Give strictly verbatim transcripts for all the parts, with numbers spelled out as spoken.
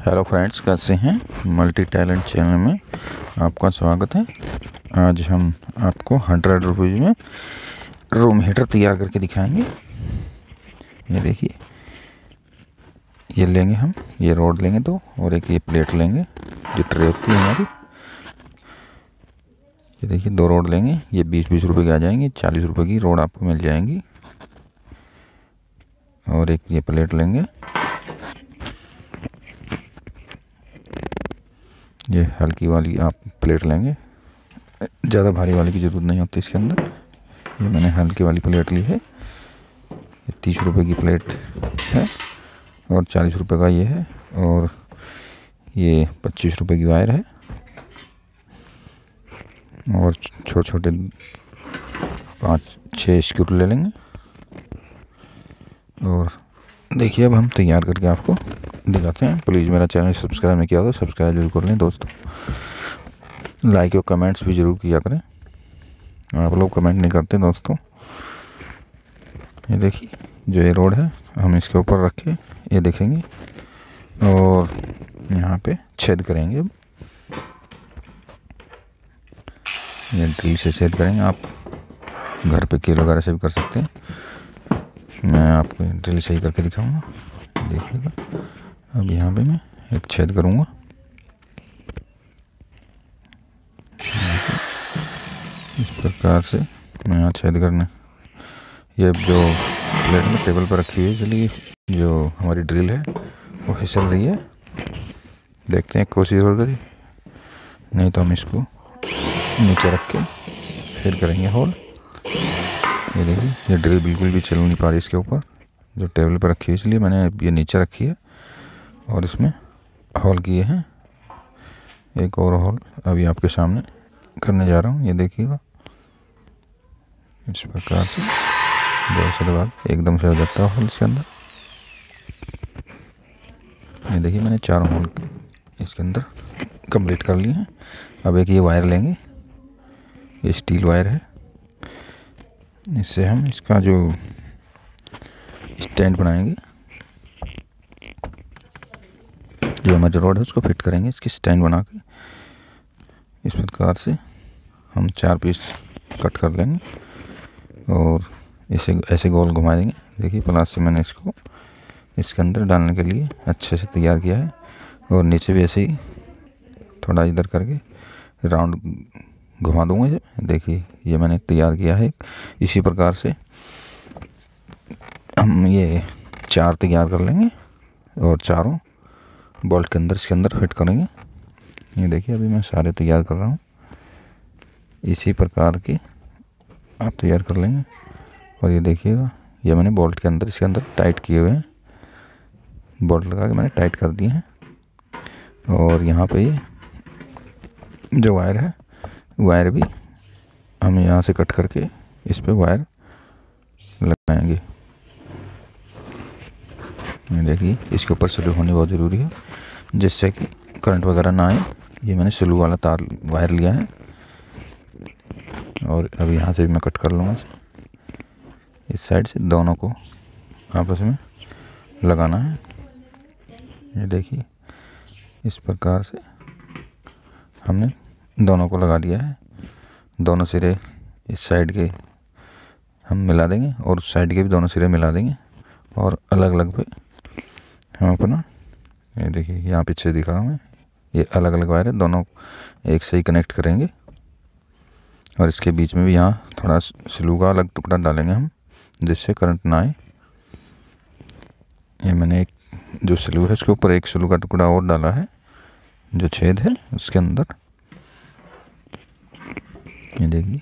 Hello friends, कैसे हैं। Multi talent channel में आपका स्वागत है। आज हम आपको हंड्रेड रुपीज़ में रूम हीटर तैयार करके दिखाएंगे। ये देखिए, ये लेंगे हम, ये रोड लेंगे दो, और एक ये प्लेट लेंगे जो ट्रे होती है हमारी। ये देखिए, दो रोड लेंगे, ये बीस बीस रुपए की आ जाएंगी, चालीस रुपए की रोड आपको मिल जाएंगी। और एक ये प्लेट लेंगे, ये हल्की वाली आप प्लेट लेंगे, ज़्यादा भारी वाली की ज़रूरत नहीं होती इसके अंदर। ये मैंने हल्की वाली प्लेट ली है, ये तीस रुपए की प्लेट है और चालीस रुपए का ये है, और ये पच्चीस रुपए की वायर है। और छोटे छोटे पाँच छः स्क्रू ले लेंगे। और देखिए, अब हम तैयार करके आपको दिखाते हैं। प्लीज़ मेरा चैनल सब्सक्राइब नहीं किया तो सब्सक्राइब जरूर कर लें दोस्तों। लाइक और कमेंट्स भी ज़रूर किया करें, आप लोग कमेंट नहीं करते दोस्तों। ये देखिए, जो ये रोड है हम इसके ऊपर रख के ये देखेंगे और यहाँ पे छेद करेंगे। ये ड्रिल से छेद करेंगे, आप घर पे कील वगैरह से भी कर सकते हैं। मैं आपको ड्रिल से ही करके दिखाऊंगा, देखिएगा। अब यहाँ पे मैं एक छेद करूँगा, इस प्रकार से मैं यहाँ छेद करने। ये जो प्लेट में टेबल पर रखी हुई है, चलिए जो हमारी ड्रिल है वो फिसल रही है, देखते हैं कोशिश और करी, नहीं तो हम इसको नीचे रख के फिर करेंगे होल। ये देखिए, ये ड्रिल बिल्कुल भी चल नहीं पा रही इसके ऊपर, जो टेबल पर रखी है, इसलिए मैंने ये नीचे रखी है और इसमें होल किए हैं। एक और होल अभी आपके सामने करने जा रहा हूँ, ये देखिएगा। इस प्रकार से दो से दबा एकदम से हो जाता है होल इसके अंदर। ये देखिए, मैंने चारों होल इसके अंदर कंप्लीट कर लिए हैं। अब एक ये वायर लेंगे, ये स्टील वायर है, इससे हम इसका जो स्टैंड बनाएंगे, जो हमारा रोड है उसको फिट करेंगे इसकी स्टैंड बना के। इस प्रकार से हम चार पीस कट कर लेंगे और इसे ऐसे गोल घुमा देंगे। देखिए, प्लास से मैंने इसको इसके अंदर डालने के लिए अच्छे से तैयार किया है, और नीचे भी ऐसे ही थोड़ा इधर करके राउंड घुमा दूंगा इसे। देखिए, ये मैंने तैयार किया है। इसी प्रकार से हम ये चार तैयार कर लेंगे और चारों बोल्ट के अंदर इसके अंदर फिट करेंगे। ये देखिए, अभी मैं सारे तैयार कर रहा हूँ। इसी प्रकार के आप तैयार कर लेंगे। और ये देखिएगा, ये मैंने बोल्ट के अंदर इसके अंदर टाइट किए हुए हैं, बोल्ट लगा के मैंने टाइट कर दिए हैं। और यहाँ पे ये जो वायर है, वायर भी हम यहाँ से कट करके इस पे वायर लगाएंगे। ये देखिए, इसके ऊपर स्लू होनी बहुत ज़रूरी है, जिससे कि करंट वगैरह ना आए। ये मैंने स्लू वाला तार वायर लिया है, और अब यहाँ से भी मैं कट कर लूँगा इसे। इस साइड से दोनों को आपस में लगाना है। ये देखिए, इस प्रकार से हमने दोनों को लगा दिया है। दोनों सिरे इस साइड के हम मिला देंगे और उस साइड के भी दोनों सिरे मिला देंगे, और अलग अलग पे हम अपना, ये देखिए यहाँ पीछे दिखा रहा हूँ मैं, ये अलग अलग वायर है, दोनों एक से ही कनेक्ट करेंगे। और इसके बीच में भी यहाँ थोड़ा स्लू का अलग टुकड़ा डालेंगे हम, जिससे करंट ना आए। ये मैंने एक जो स्लू है उसके ऊपर एक स्लू का टुकड़ा और डाला है, जो छेद है उसके अंदर। ये देखिए,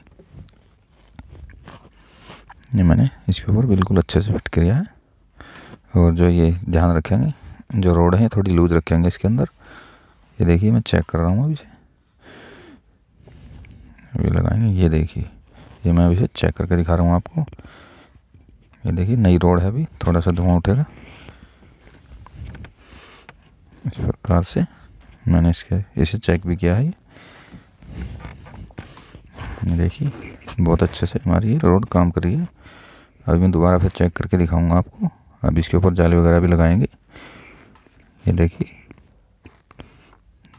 ये मैंने इसके ऊपर बिल्कुल अच्छे से फिट किया है। और जो ये ध्यान रखेंगे, जो रोड है थोड़ी लूज रखेंगे इसके अंदर। ये देखिए, मैं चेक कर रहा हूँ अभी से, अभी लगाएंगे। ये देखिए, ये मैं अभी से चेक करके दिखा रहा हूँ आपको। ये देखिए, नई रोड है, अभी थोड़ा सा धुआं उठेगा। इस प्रकार से मैंने इसके इसे चेक भी किया है। ये देखिए, बहुत अच्छे से हमारी ये रोड काम कर रही है। अभी मैं दोबारा फिर चेक करके दिखाऊंगा आपको। अब इसके ऊपर जाली वगैरह भी लगाएंगे। ये देखिए,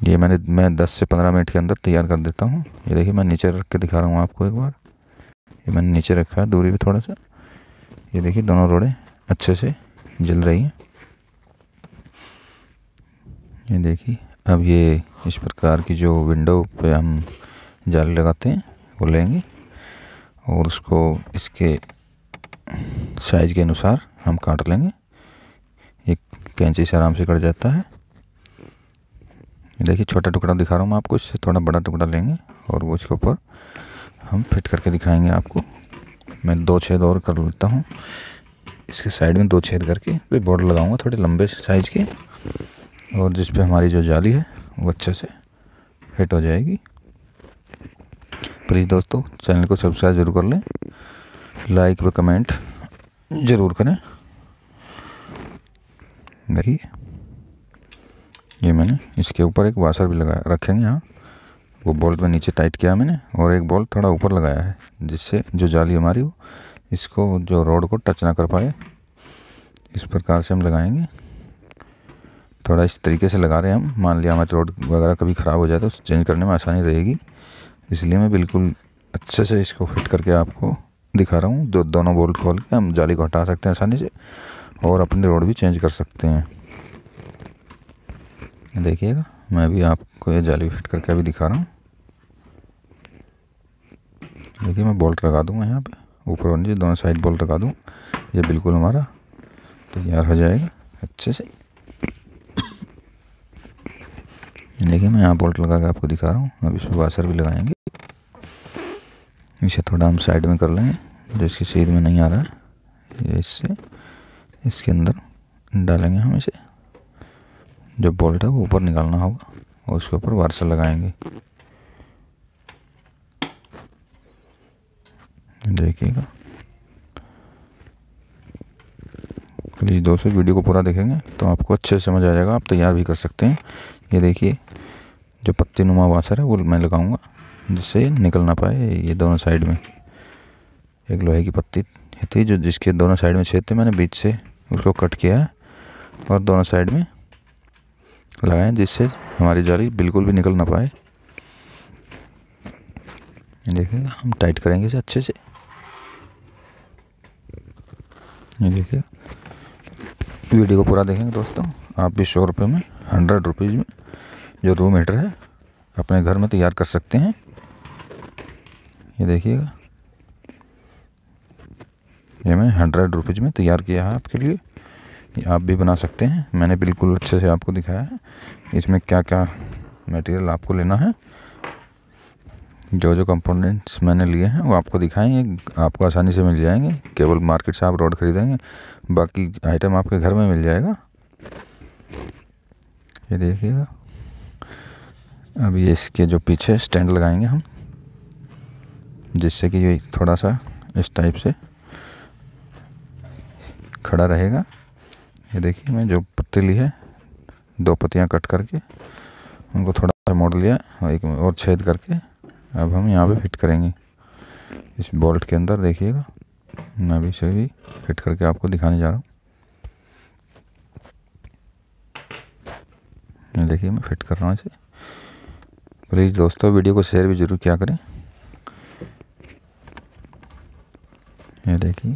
ये मैंने मैं दस से पंद्रह मिनट के अंदर तैयार कर देता हूँ। ये देखिए मैं नीचे रख के दिखा रहा हूँ आपको एक बार। ये मैंने नीचे रखा है दूरी पे थोड़ा सा। ये देखिए दोनों रोडें अच्छे से जल रही हैं। ये देखिए अब ये इस प्रकार की जो विंडो पे हम जाली लगाते हैं वो लेंगे और उसको इसके साइज़ के अनुसार हम काट लेंगे। एक कैंची से आराम से कट जाता है। देखिए छोटा टुकड़ा दिखा रहा हूँ मैं आपको, इससे थोड़ा बड़ा टुकड़ा लेंगे और वो इसके ऊपर हम फिट करके दिखाएंगे आपको। मैं दो छेद और कर लेता हूँ इसके साइड में, दो छेद करके पे बॉर्डर लगाऊंगा थोड़े लंबे साइज़ के, और जिस पे हमारी जो जाली है वो अच्छे से फिट हो जाएगी। प्लीज़ दोस्तों चैनल को सब्सक्राइब ज़रूर कर लें, लाइक व कमेंट ज़रूर करें। देखिए ये मैंने इसके ऊपर एक वाशर भी लगाया रखेंगे यहाँ, वो बोल्ट में नीचे टाइट किया मैंने, और एक बोल्ट थोड़ा ऊपर लगाया है जिससे जो जाली हमारी वो इसको जो रोड को टच ना कर पाए। इस प्रकार से हम लगाएंगे, थोड़ा इस तरीके से लगा रहे हैं हम। मान लिया हमारी रोड वगैरह कभी ख़राब हो जाए तो चेंज करने में आसानी रहेगी, इसलिए मैं बिल्कुल अच्छे से इसको फिट करके आपको दिखा रहा हूँ। दो दोनों बोल्ट खोल के हम जाली को हटा सकते हैं आसानी से और अपनी रोड भी चेंज कर सकते हैं। देखिएगा मैं भी आपको ये जाली फिट करके अभी दिखा रहा हूँ। देखिए मैं बोल्ट लगा दूँगा यहाँ पे, ऊपर और नीचे दोनों साइड बोल्ट लगा दूँ। ये बिल्कुल हमारा तैयार हो जाएगा अच्छे से। देखिए मैं यहाँ बोल्ट लगा के आपको दिखा रहा हूँ। अब इसमें वाशर भी लगाएंगे। इसे थोड़ा हम साइड में कर लेंगे, जो इसकी सीध में नहीं आ रहा है ये इससे इसके अंदर डालेंगे हम इसे। जो बोल्ट है वो ऊपर निकालना होगा और उसके ऊपर वाशर लगाएंगे। देखिएगा प्लीज़ दोस्तों वीडियो को पूरा देखेंगे तो आपको अच्छे से समझ आ जाएगा, आप तैयार भी कर सकते हैं। ये देखिए जो पत्ती नुमा वाशर है वो मैं लगाऊंगा जिससे निकल ना पाए। ये दोनों साइड में एक लोहे की पत्ती थी जो जिसके दोनों साइड में छेद थे, मैंने बीच से उसको कट किया है और दोनों साइड में लगाए जिससे हमारी जाली बिल्कुल भी निकल ना पाए। देखिएगा हम टाइट करेंगे इसे अच्छे से। ये देखिए वीडियो को पूरा देखेंगे दोस्तों, आप भी सौ रुपये में हंड्रेड रुपीज़ में जो रूम हीटर है अपने घर में तैयार कर सकते हैं। ये देखिएगा ये मैंने हंड्रेड रुपीज़ में तैयार किया है आपके लिए, ये आप भी बना सकते हैं। मैंने बिल्कुल अच्छे से आपको दिखाया है इसमें क्या क्या मटेरियल आपको लेना है। जो जो कंपोनेंट्स मैंने लिए हैं वो आपको दिखाएंगे, आपको आसानी से मिल जाएंगे। केवल मार्केट से आप रोड खरीदेंगे, बाकी आइटम आपके घर में मिल जाएगा। ये देखिएगा अब ये इसके जो पीछे स्टैंड लगाएंगे हम, जिससे कि ये थोड़ा सा इस टाइप से खड़ा रहेगा। ये देखिए मैं जो पत्ती ली है दो पत्तियां कट करके उनको थोड़ा सा मोड़ लिया और एक और छेद करके अब हम यहाँ पे फिट करेंगे इस बोल्ट के अंदर। देखिएगा मैं भी इसे भी फिट करके आपको दिखाने जा रहा हूँ। देखिए मैं फिट कर रहा हूँ इसे। प्लीज़ दोस्तों वीडियो को शेयर भी ज़रूर किया करें। ये देखिए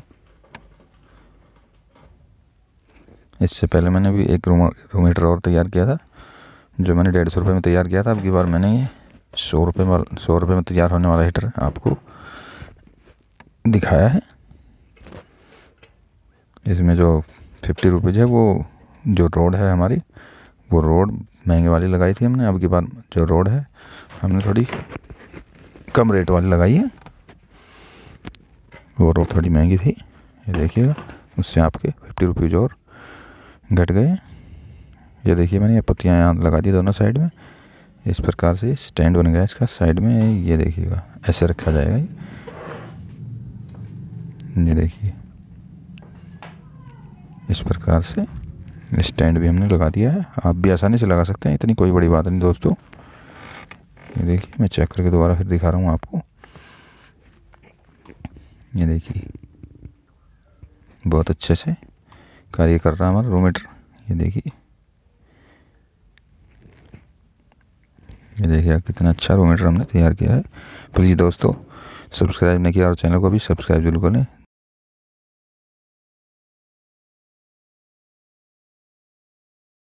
इससे पहले मैंने भी एक रूम रूम हीटर और तैयार किया था जो मैंने डेढ़ सौ रुपये में तैयार किया था। अब की बार मैंने ये सौ रुपये वाला सौ रुपये में तैयार होने वाला हीटर आपको दिखाया है। इसमें जो फिफ्टी रुपीज़ है वो जो रोड है हमारी वो रोड महंगे वाली लगाई थी हमने। अब की बार जो रोड है हमने थोड़ी कम रेट वाली लगाई है, वो रोड थोड़ी महंगी थी। ये देखिएगा उससे आपके फिफ्टी रुपीज़ और घट गए। ये देखिए मैंने ये पत्तियाँ यहाँ लगा दी दोनों साइड में। इस प्रकार से स्टैंड बन गया इसका साइड में। ये देखिएगा ऐसे रखा जाएगा। ये देखिए इस प्रकार से स्टैंड भी हमने लगा दिया है, आप भी आसानी से लगा सकते हैं, इतनी कोई बड़ी बात नहीं दोस्तों। ये देखिए मैं चेक करके दोबारा फिर दिखा रहा हूँ आपको। ये देखिए बहुत अच्छे से कार्य कर रहा है हमारा रूम हीटर। ये देखिए ये देखिए कितना अच्छा रोमीटर हमने तैयार किया है। प्लीज़ दोस्तों सब्सक्राइब नहीं किया और चैनल को भी सब्सक्राइब जरूर कर लें।